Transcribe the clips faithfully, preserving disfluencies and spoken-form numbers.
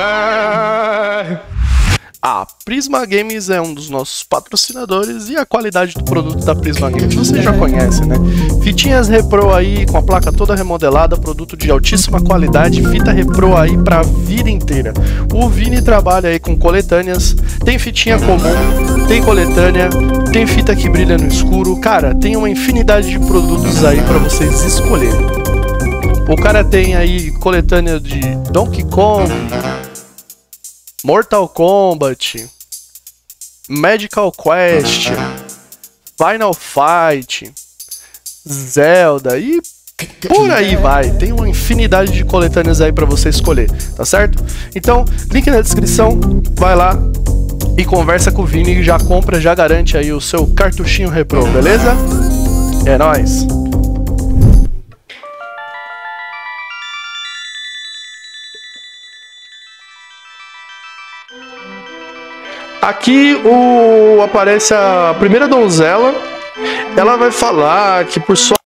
A Prisma Games é um dos nossos patrocinadores e a qualidade do produto da Prisma Games você já conhece, né? Fitinhas Repro aí com a placa toda remodelada, produto de altíssima qualidade, fita Repro aí pra vida inteira. O Vini trabalha aí com coletâneas, tem fitinha comum, tem coletânea, tem fita que brilha no escuro, cara, tem uma infinidade de produtos aí pra vocês escolherem. O cara tem aí coletânea de Donkey Kong, Mortal Kombat, Magical Quest, Final Fight, Zelda e por aí vai. Tem uma infinidade de coletâneas aí pra você escolher, tá certo? Então, link na descrição, vai lá e conversa com o Vini, já compra, já garante aí o seu cartuchinho Repro, beleza? É nóis! Aqui o, aparece a primeira donzela. Ela vai falar que por sua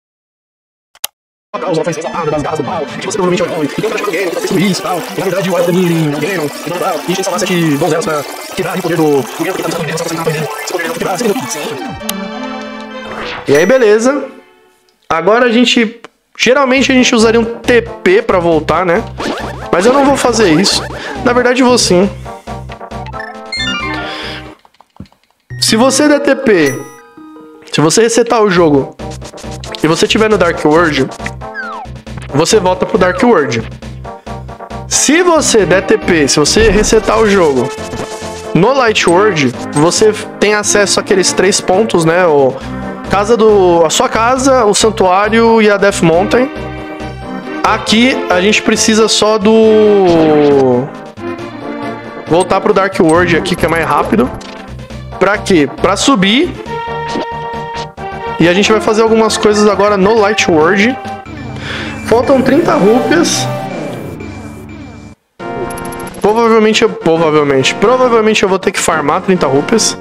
causa ela faz das garras do pau, que você provavelmente é um homem, e tem um cara game, que tá isso e tal, e na verdade o Wild Demon, o Ganon, e tal, e a gente salvar sete donzelas pra tirar o poder do do Ganon, que tá no só fazendo nada, esse poder não quebrar, você E aí beleza. Agora a gente, geralmente a gente usaria um T P pra voltar, né? Mas eu não vou fazer isso. Na verdade vou sim. Se você der T P, se você resetar o jogo e você estiver no Dark World, você volta pro Dark World. Se você der T P, se você resetar o jogo no Light World, você tem acesso àqueles três pontos, né? O casa do, a sua casa, o santuário e a Death Mountain. Aqui a gente precisa só do voltar pro Dark World aqui, que é mais rápido. Pra quê? Pra subir. E a gente vai fazer algumas coisas agora no Light World. Faltam trinta rúpias. Provavelmente, eu, provavelmente, provavelmente eu vou ter que farmar trinta rúpias.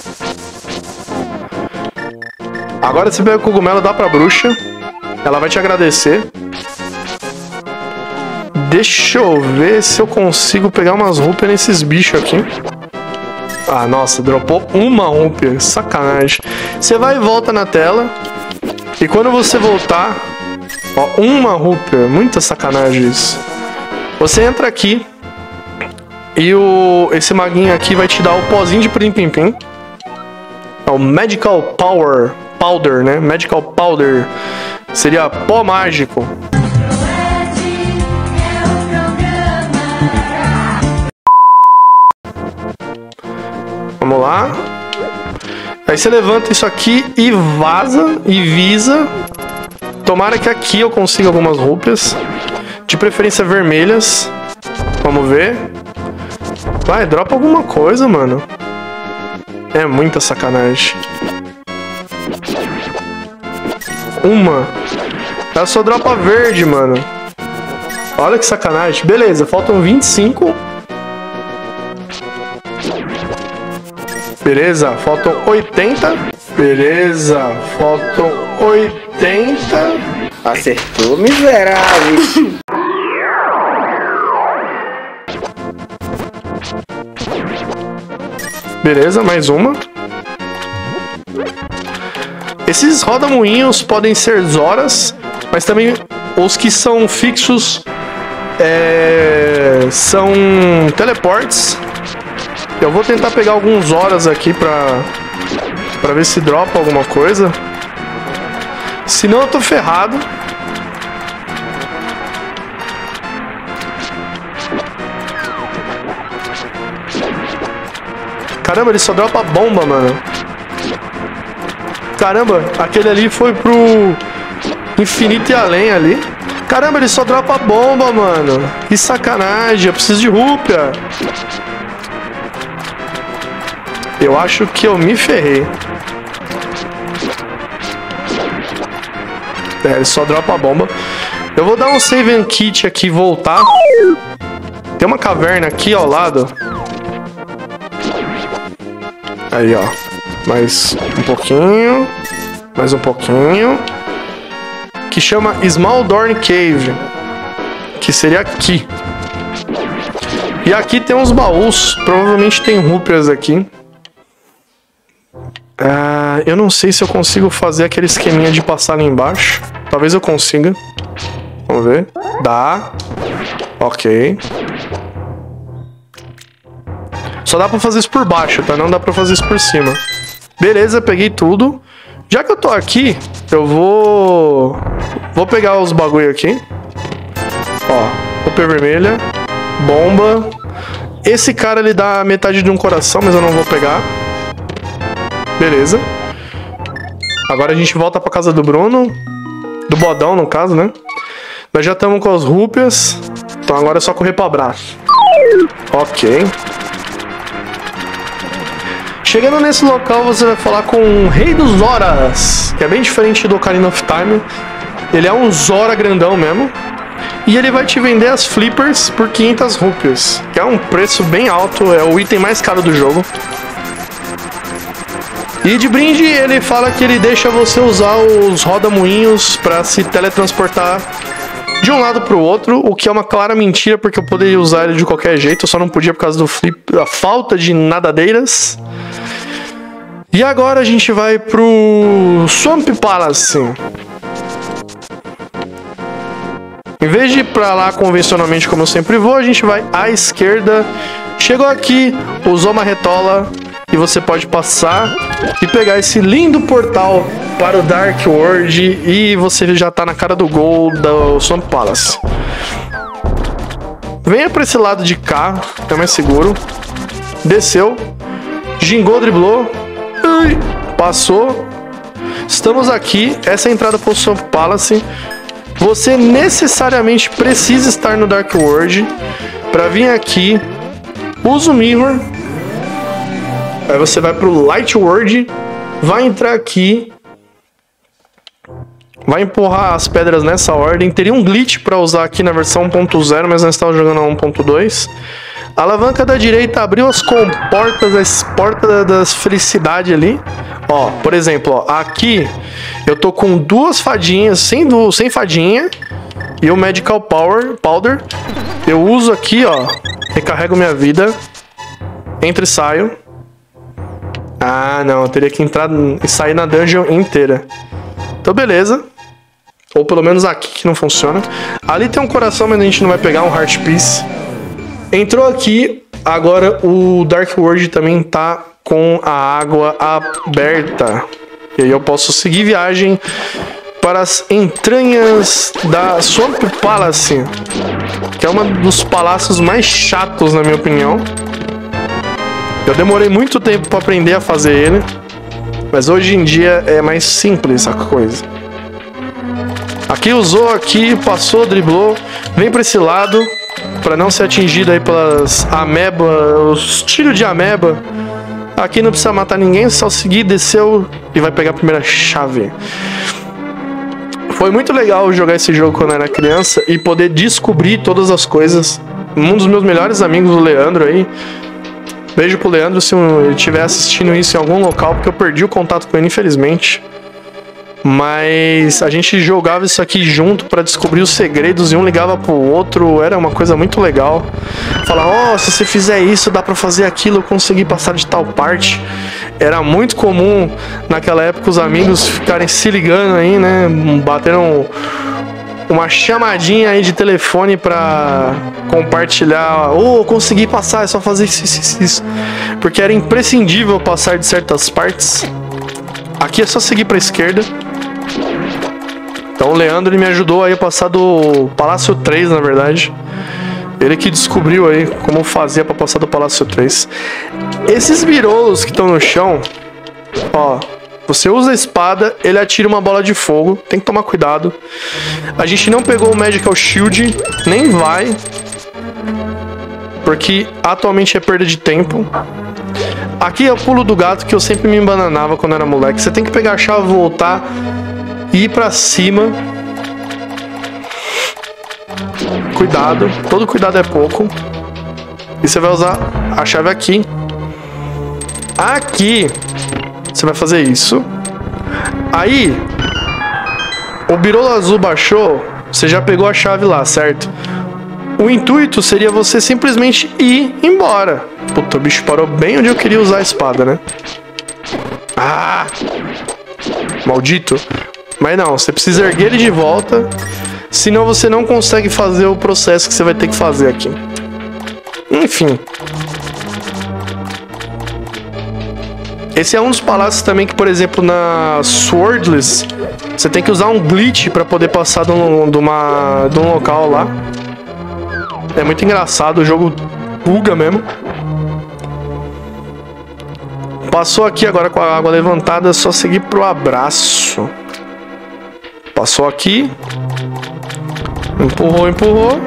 Agora você pega o cogumelo, dá pra bruxa. Ela vai te agradecer. Deixa eu ver se eu consigo pegar umas rúpias nesses bichos aqui. Ah, nossa, dropou uma rúpia, sacanagem. Você vai e volta na tela. E quando você voltar, ó, uma rúpia, muita sacanagem isso. Você entra aqui e o, esse maguinho aqui vai te dar o pozinho de Prim Pim Pim. É o Magical Power, Powder, né? Magical Powder seria pó mágico. Vamos lá. Aí você levanta isso aqui e vaza e visa. Tomara que aqui eu consiga algumas rúpias. De preferência vermelhas. Vamos ver. Vai, dropa alguma coisa, mano. É muita sacanagem. Uma. Ela só dropa verde, mano. Olha que sacanagem. Beleza, faltam vinte e cinco. Beleza, faltam oitenta. Beleza, faltam oitenta. Acertou, miserável. Beleza, mais uma. Esses roda-moinhos podem ser Zoras, mas também os que são fixos é, são teleportes. Eu vou tentar pegar alguns horas aqui pra, pra ver se dropa alguma coisa. Senão eu tô ferrado. Caramba, ele só dropa bomba, mano. Caramba, aquele ali foi pro infinito e além ali. Caramba, ele só dropa bomba, mano. Que sacanagem, eu preciso de rúpia. Eu acho que eu me ferrei. É, ele só dropa a bomba. Eu vou dar um save and kit aqui e voltar. Tem uma caverna aqui ao lado. Aí, ó. Mais um pouquinho. Mais um pouquinho. Que chama Small Dorn Cave. Que seria aqui. E aqui tem uns baús. Provavelmente tem rúpias aqui. Ah, eu não sei se eu consigo fazer aquele esqueminha de passar ali embaixo. Talvez eu consiga. Vamos ver. Dá. Ok. Só dá pra fazer isso por baixo, tá? Não dá pra fazer isso por cima. Beleza, peguei tudo. Já que eu tô aqui, eu vou... Vou pegar os bagulho aqui. Ó, rúpia vermelha. Bomba. Esse cara, ele dá metade de um coração, mas eu não vou pegar. Beleza. Agora a gente volta pra casa do Bruno. Do Bodão, no caso, né? Nós já estamos com as rúpias. Então agora é só correr pra braço. Ok. Chegando nesse local, você vai falar com o Rei dos Zoras, que é bem diferente do Ocarina of Time. Ele é um Zora grandão mesmo. E ele vai te vender as flippers por quinhentas rúpias, que é um preço bem alto, é o item mais caro do jogo. E de brinde, ele fala que ele deixa você usar os rodamuinhos para se teletransportar de um lado para o outro, o que é uma clara mentira, porque eu poderia usar ele de qualquer jeito, eu só não podia por causa do flip, da falta de nadadeiras. E agora a gente vai pro Swamp Palace. Em vez de ir pra lá convencionalmente como eu sempre vou, a gente vai à esquerda. Chegou aqui, usou uma retola e você pode passar e pegar esse lindo portal para o Dark World e você já tá na cara do gol do Swamp Palace. Venha para esse lado de cá, é mais seguro. Desceu, gingou, driblou, ui, passou. Estamos aqui, essa é a entrada para o Swamp Palace. Você necessariamente precisa estar no Dark World para vir aqui. Usa o Mirror. Aí você vai pro Light World, vai entrar aqui, vai empurrar as pedras nessa ordem. Teria um glitch para usar aqui na versão um ponto zero, mas nós estamos jogando a um ponto dois. A alavanca da direita abriu as comportas, as portas das felicidades ali. Ó, por exemplo, ó, aqui eu tô com duas fadinhas, sem, do, sem fadinha, e o Magical Power, Powder. Eu uso aqui, ó, recarrego minha vida, entro e saio. Ah, não, eu teria que entrar e sair na dungeon inteira. Então, beleza. Ou pelo menos aqui que não funciona. Ali tem um coração, mas a gente não vai pegar um Heart Piece. Entrou aqui, agora o Dark World também tá com a água aberta. E aí eu posso seguir viagem para as entranhas da Swamp Palace, que é um dos palácios mais chatos, na minha opinião. Eu demorei muito tempo para aprender a fazer ele, mas hoje em dia é mais simples a coisa. Aqui usou, aqui passou, driblou, vem para esse lado para não ser atingido aí pelas ameba, os tiros de ameba. Aqui não precisa matar ninguém, só seguir, desceu e vai pegar a primeira chave. Foi muito legal jogar esse jogo quando eu era criança e poder descobrir todas as coisas. Um dos meus melhores amigos, o Leandro aí. Beijo pro Leandro se ele estiver assistindo isso em algum local, porque eu perdi o contato com ele, infelizmente. Mas a gente jogava isso aqui junto pra descobrir os segredos e um ligava pro outro, era uma coisa muito legal. Falar, ó, oh, se você fizer isso, dá pra fazer aquilo, eu consegui passar de tal parte. Era muito comum naquela época os amigos ficarem se ligando aí, né? Bateram uma chamadinha aí de telefone pra compartilhar. Ô, oh, consegui passar, é só fazer isso, isso, isso. Porque era imprescindível passar de certas partes. Aqui é só seguir pra esquerda. Então o Leandro ele me ajudou aí a passar do Palácio três, na verdade. Ele que descobriu aí como fazia pra passar do Palácio três. Esses birolos que estão no chão, ó, você usa a espada, ele atira uma bola de fogo, tem que tomar cuidado. A gente não pegou o Magical Shield, nem vai, porque atualmente é perda de tempo. Aqui é o pulo do gato que eu sempre me embananava quando era moleque. Você tem que pegar a chave, voltar e ir pra cima. Cuidado, todo cuidado é pouco. E você vai usar a chave aqui. Aqui você vai fazer isso. Aí o birolo azul baixou, você já pegou a chave lá, certo? o intuito seria você simplesmente ir embora. Puta, o bicho parou bem onde eu queria usar a espada, né? Ah! Maldito. Mas não, você precisa erguer ele de volta. Senão você não consegue fazer o processo que você vai ter que fazer aqui. Enfim. Esse é um dos palácios também que, por exemplo, na Swordless, você tem que usar um glitch pra poder passar de um, de uma, de um local lá. É muito engraçado, o jogo buga mesmo. Passou aqui agora com a água levantada, é só seguir pro abraço. Passou aqui. Empurrou, empurrou.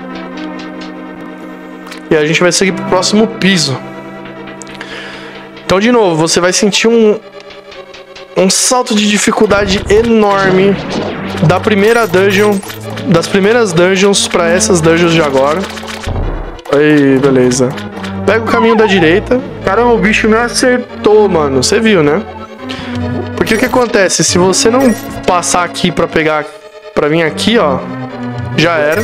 E a gente vai seguir pro próximo piso. Então, de novo, você vai sentir um, um salto de dificuldade enorme da primeira dungeon, das primeiras dungeons para essas dungeons de agora. Aí, beleza. Pega o caminho da direita. Caramba, o bicho me acertou, mano. Você viu, né? Porque o que acontece? Se você não passar aqui pra pegar, pra vir aqui, ó, já era.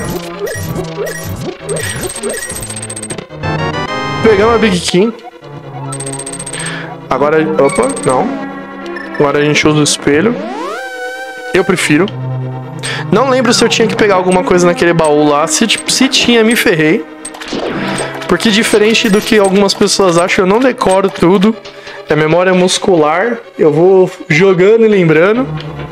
Pegamos a Big King. Agora, opa, não. Agora a gente usa o espelho. Eu prefiro. Não lembro se eu tinha que pegar alguma coisa naquele baú lá. Se, se tinha, me ferrei. Porque diferente do que algumas pessoas acham, eu não decoro tudo. É memória muscular. Eu vou jogando e lembrando.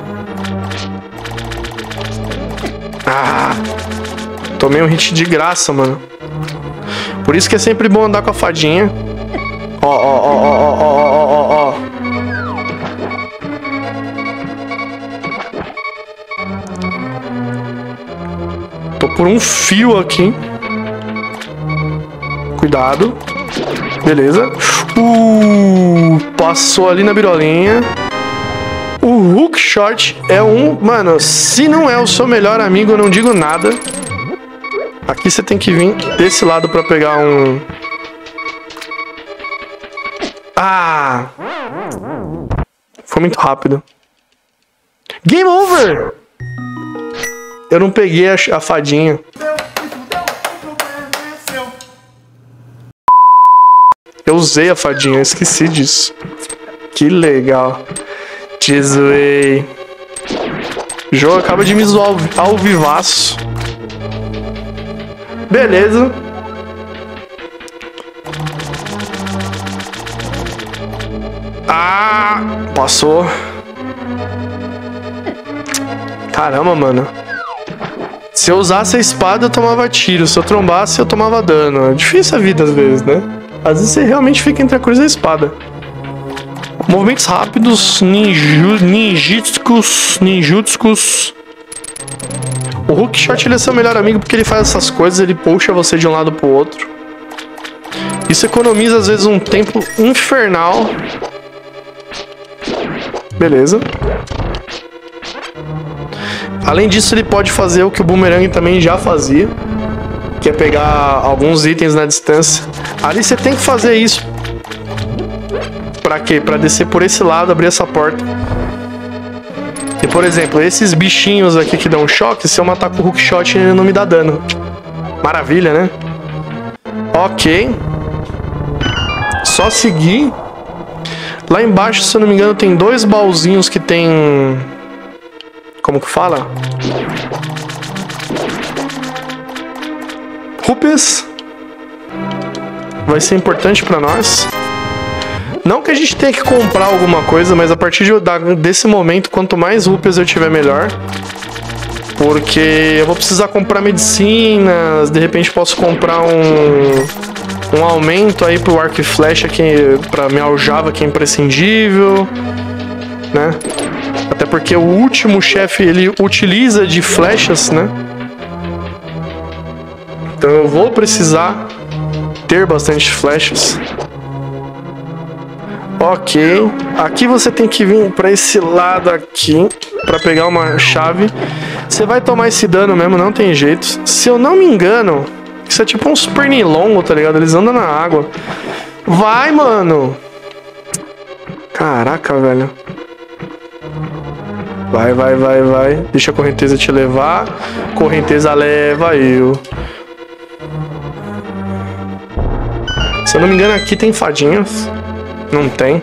Ah! Tomei um hit de graça, mano. Por isso que é sempre bom andar com a fadinha. Ó, ó, ó, ó, ó, ó, ó, ó. Tô por um fio aqui. Cuidado. Beleza. Uh, passou ali na birolinha. O Hookshot é um... Mano, se não é o seu melhor amigo, eu não digo nada. Aqui você tem que vir desse lado pra pegar um... Ah! Foi muito rápido. Game over! Eu não peguei a, a fadinha. Eu usei a fadinha, eu esqueci disso. Que legal. Te zoei. O jogo acaba de me zoar ao, ao vivaço. Beleza. Ah, passou. Caramba, mano. Se eu usasse a espada, eu tomava tiro. Se eu trombasse, eu tomava dano. É difícil a vida às vezes, né? Às vezes você realmente fica entre a cruz e a espada. Movimentos rápidos, ninju, ninjutsus, ninjutsus. O Hookshot ele é seu melhor amigo porque ele faz essas coisas, ele puxa você de um lado pro outro. Isso economiza às vezes um tempo infernal. Beleza. Além disso, ele pode fazer o que o Boomerang também já fazia, que é pegar alguns itens na distância. Ali você tem que fazer isso. Pra quê? Pra descer por esse lado, abrir essa porta. E, por exemplo, esses bichinhos aqui que dão choque, se eu matar com o Hookshot, ele não me dá dano. Maravilha, né? Ok. Só seguir. Lá embaixo, se eu não me engano, tem dois baúzinhos que tem... Como que fala? Rupees. Vai ser importante pra nós. Não que a gente tenha que comprar alguma coisa, mas a partir de, da, desse momento, quanto mais rupees eu tiver, melhor. Porque eu vou precisar comprar medicinas, de repente posso comprar um, um aumento aí pro arco e flecha, que, pra minha aljava, que é imprescindível, né? Até porque o último chefe, ele utiliza de flechas, né? Então eu vou precisar ter bastante flechas. Ok. Aqui você tem que vir pra esse lado aqui pra pegar uma chave. Você vai tomar esse dano mesmo, não tem jeito. Se eu não me engano, isso é tipo um super nilongo, tá ligado? Eles andam na água. Vai, mano! Caraca, velho. Vai, vai, vai, vai. Deixa a correnteza te levar. Correnteza leva eu. Se eu não me engano, aqui tem fadinhas. Não tem.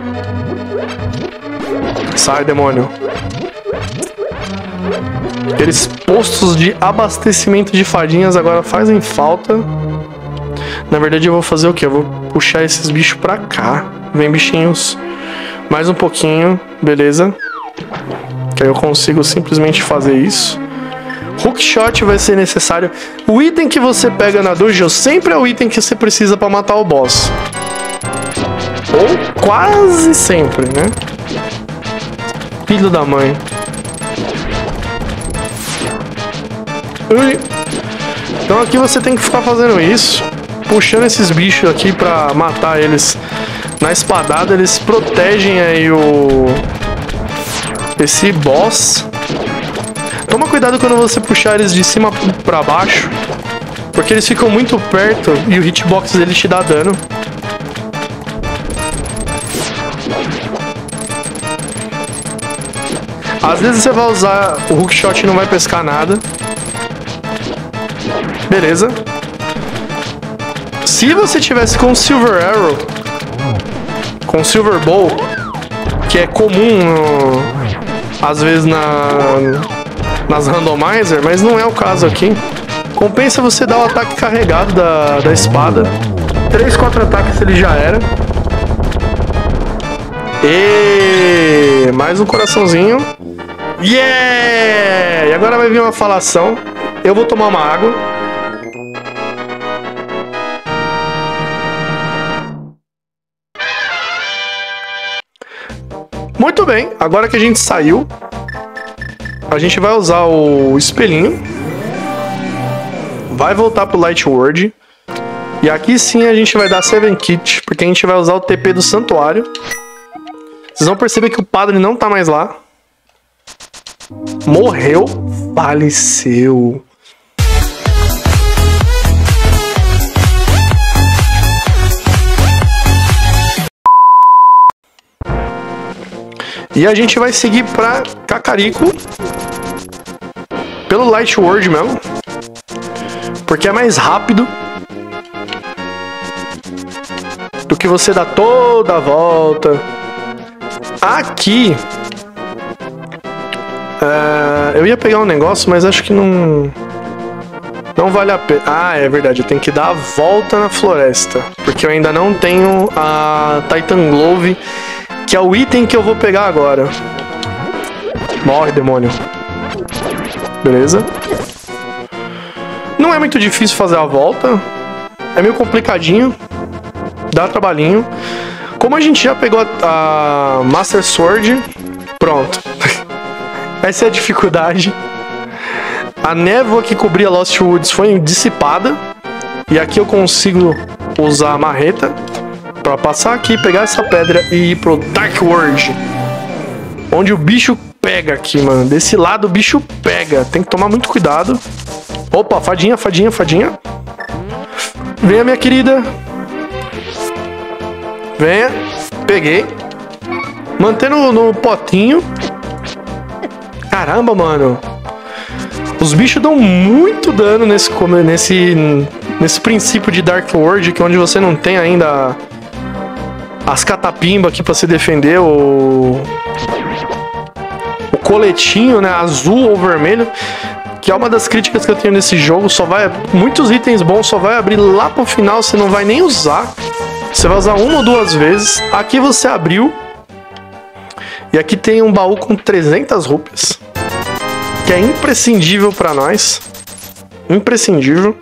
Sai, demônio. Aqueles postos de abastecimento de fadinhas agora fazem falta. Na verdade, eu vou fazer o quê? Eu vou puxar esses bichos pra cá. Vem, bichinhos. Mais um pouquinho. Beleza. Que aí eu consigo simplesmente fazer isso. Hookshot vai ser necessário. O item que você pega na dungeon sempre é o item que você precisa pra matar o boss. Ou quase sempre, né? Filho da mãe. Ui. Então aqui você tem que ficar fazendo isso. Puxando esses bichos aqui pra matar eles na espadada. Eles protegem aí o... esse boss. Toma cuidado quando você puxar eles de cima pra baixo, porque eles ficam muito perto e o hitbox dele te dá dano. Às vezes você vai usar o hookshot e não vai pescar nada. Beleza. Se você tivesse com Silver Arrow, com Silver Bow, que é comum no, às vezes na, nas randomizer, mas não é o caso aqui. Compensa você dar o ataque carregado da, da espada. três, quatro ataques ele já era. E mais um coraçãozinho. Yeah! E agora vai vir uma falação. Eu vou tomar uma água. Muito bem, agora que a gente saiu, a gente vai usar o espelhinho. Vai voltar pro Light World. E aqui sim a gente vai dar Seven Kit, porque a gente vai usar o T P do santuário. Vocês vão perceber que o padre não tá mais lá. Morreu, faleceu. E a gente vai seguir pra Kakariko pelo Light World mesmo, porque é mais rápido do que você dar toda a volta. Aqui uh, eu ia pegar um negócio, mas acho que não não vale a pena. Ah, é verdade, eu tenho que dar a volta na floresta, porque eu ainda não tenho a Titan Glove, que é o item que eu vou pegar agora. Morre, demônio. Beleza. Não é muito difícil fazer a volta. É meio complicadinho. Dá trabalhinho. Como a gente já pegou a, a Master Sword, pronto. Essa é a dificuldade. A névoa que cobria Lost Woods foi dissipada. E aqui eu consigo usar a marreta pra passar aqui, pegar essa pedra e ir pro Dark World, onde o bicho pega aqui, mano. Desse lado o bicho pega. Tem que tomar muito cuidado. Opa, fadinha, fadinha, fadinha. Venha, minha querida. Venha. Peguei. Mantendo no potinho. Caramba, mano. Os bichos dão muito dano nesse, nesse, nesse princípio de Dark World, que é onde você não tem ainda as catapimba aqui pra se defender, o, o coletinho, né, azul ou vermelho, que é uma das críticas que eu tenho nesse jogo. Só vai, muitos itens bons só vai abrir lá pro final, você não vai nem usar. Você vai usar uma ou duas vezes. Aqui você abriu. E aqui tem um baú com trezentas rúpias, que é imprescindível pra nós. Imprescindível.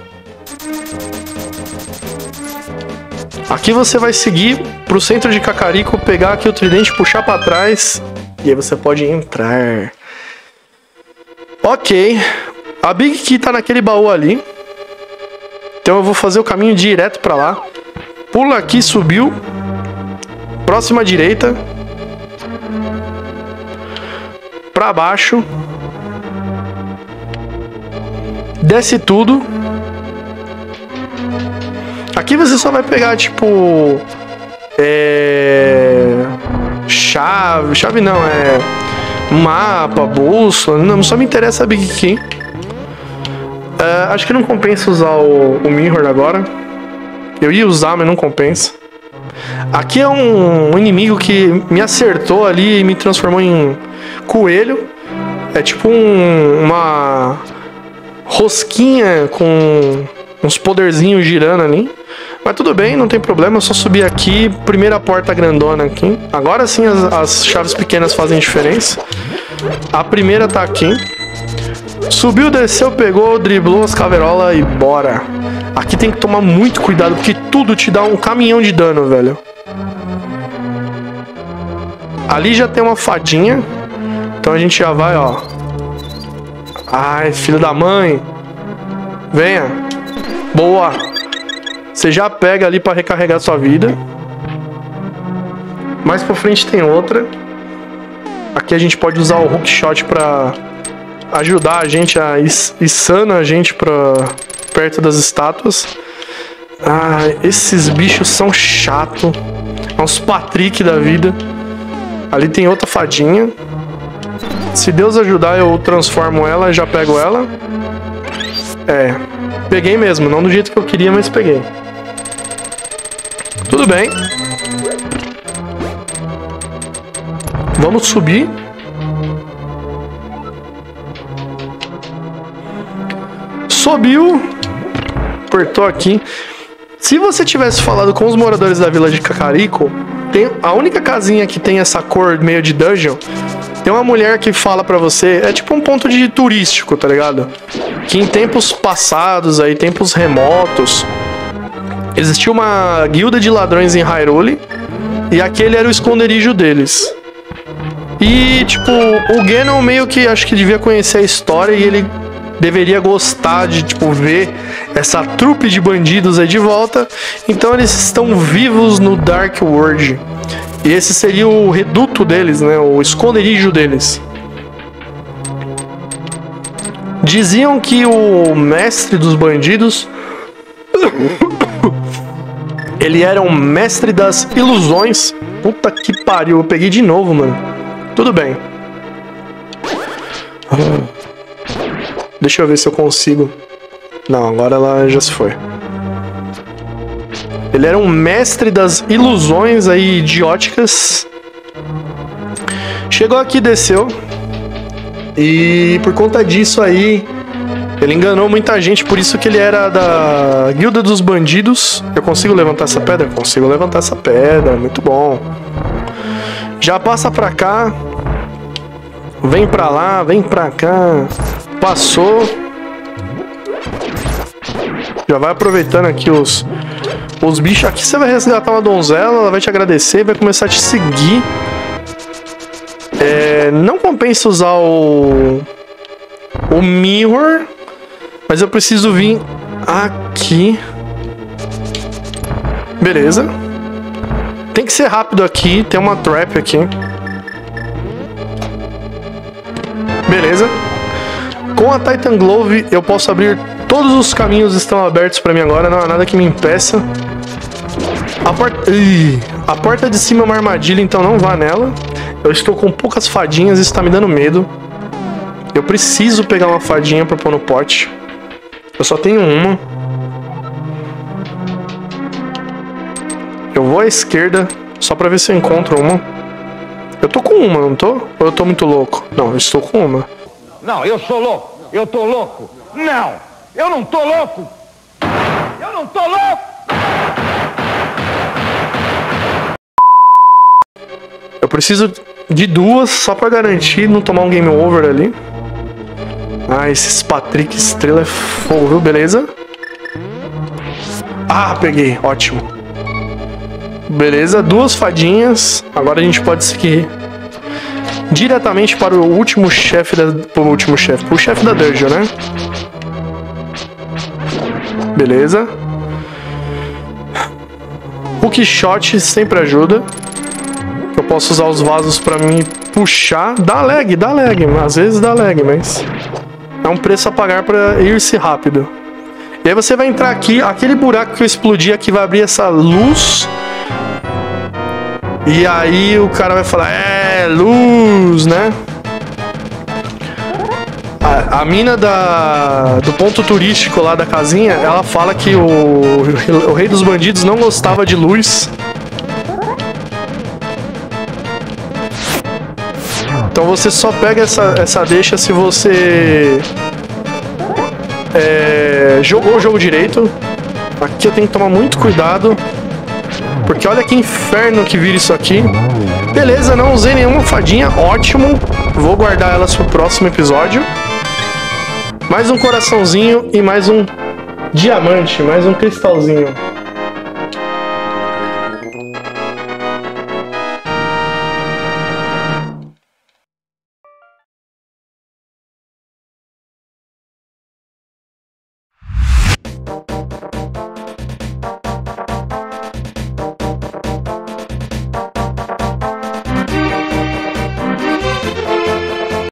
Aqui você vai seguir pro centro de Kakariko, pegar aqui o tridente, puxar pra trás, e aí você pode entrar. Ok. A Big Key tá naquele baú ali. Então eu vou fazer o caminho direto pra lá. Pula aqui, subiu. Próxima direita. Pra baixo. Desce tudo. Aqui você só vai pegar, tipo... É... Chave... Chave não, é... Mapa, bússola... Não, só me interessa a Big Key. Uh, acho que não compensa usar o, o Mirror agora. Eu ia usar, mas não compensa. Aqui é um, um inimigo que me acertou ali e me transformou em coelho. É tipo um, uma rosquinha com uns poderzinhos girando ali. Mas tudo bem, não tem problema, é só subir aqui. Primeira porta grandona aqui. Agora sim as, as chaves pequenas fazem diferença. A primeira tá aqui. Subiu, desceu, pegou, driblou as caveirolas e bora. Aqui tem que tomar muito cuidado, porque tudo te dá um caminhão de dano, velho. Ali já tem uma fadinha. Então a gente já vai, ó. Ai, filho da mãe. Venha. Boa. Você já pega ali pra recarregar sua vida. Mais pra frente tem outra. Aqui a gente pode usar o hookshot pra ajudar a gente a insana a gente pra perto das estátuas. Ah, esses bichos são chato. É uns Patrick da vida. Ali tem outra fadinha. Se Deus ajudar, eu transformo ela e já pego ela. É, peguei mesmo, não do jeito que eu queria, mas peguei. Tudo bem. Vamos subir. Subiu. Apertou aqui. Se você tivesse falado com os moradores da vila de Kakariko, tem a única casinha que tem essa cor meio de dungeon. Tem uma mulher que fala pra você, é tipo um ponto de turístico, tá ligado? Que em tempos passados, aí, tempos remotos, existia uma guilda de ladrões em Hyrule e aquele era o esconderijo deles. E, tipo, o Ganon meio que acho que devia conhecer a história e ele deveria gostar de, tipo, ver essa trupe de bandidos aí de volta. Então eles estão vivos no Dark World. E esse seria o reduto deles, né? O esconderijo deles. Diziam que o mestre dos bandidos ele era um mestre das ilusões. Puta que pariu, eu peguei de novo, mano. Tudo bem. Deixa eu ver se eu consigo. Não, agora ela já se foi. Ele era um mestre das ilusões aí idióticas. Chegou aqui, desceu. E por conta disso aí, ele enganou muita gente. Por isso que ele era da Guilda dos Bandidos. Eu consigo levantar essa pedra? Consigo levantar essa pedra, muito bom. Já passa pra cá. Vem pra lá, vem pra cá. Passou. Já vai aproveitando aqui os os bichos. Aqui você vai resgatar uma donzela, ela vai te agradecer e vai começar a te seguir. É, não compensa usar o o mirror, mas eu preciso vir aqui. Beleza. Tem que ser rápido aqui, tem uma trap aqui. Beleza. Com a Titan Glove eu posso abrir todos os caminhos, estão abertos pra mim agora, não há nada que me impeça. A porta, Ih, a porta de cima é uma armadilha, então não vá nela. Eu estou com poucas fadinhas, isso tá me dando medo. Eu preciso pegar uma fadinha pra pôr no pote. Eu só tenho uma. Eu vou à esquerda só pra ver se eu encontro uma. Eu tô com uma, não tô? Ou eu tô muito louco? Não, eu estou com uma. Não, eu sou louco. Eu tô louco. Não, eu não tô louco. Eu não tô louco. Eu preciso de duas só pra garantir não tomar um game over ali. Ah, esses Patrick Estrela é fogo, viu? Beleza. Ah, peguei. Ótimo. Beleza, duas fadinhas. Agora a gente pode seguir diretamente para o último chefe da... Pro último chefe. Pro chefe da dungeon, né? Beleza. Hookshot sempre ajuda. Eu posso usar os vasos pra me puxar. Dá lag, dá lag. Às vezes dá lag, mas... é um preço a pagar pra ir-se rápido. E aí você vai entrar aqui. Aquele buraco que eu explodi aqui vai abrir essa luz. E aí o cara vai falar, é, luz, né? A, a mina da, do ponto turístico lá da casinha, ela fala que o, o rei dos bandidos não gostava de luz. Então você só pega essa, essa deixa se você é, jogou o jogo direito. Aqui eu tenho que tomar muito cuidado, porque olha que inferno que vira isso aqui. Beleza, não usei nenhuma fadinha, ótimo. Vou guardar elas pro próximo episódio. Mais um coraçãozinho e mais um diamante, mais um cristalzinho.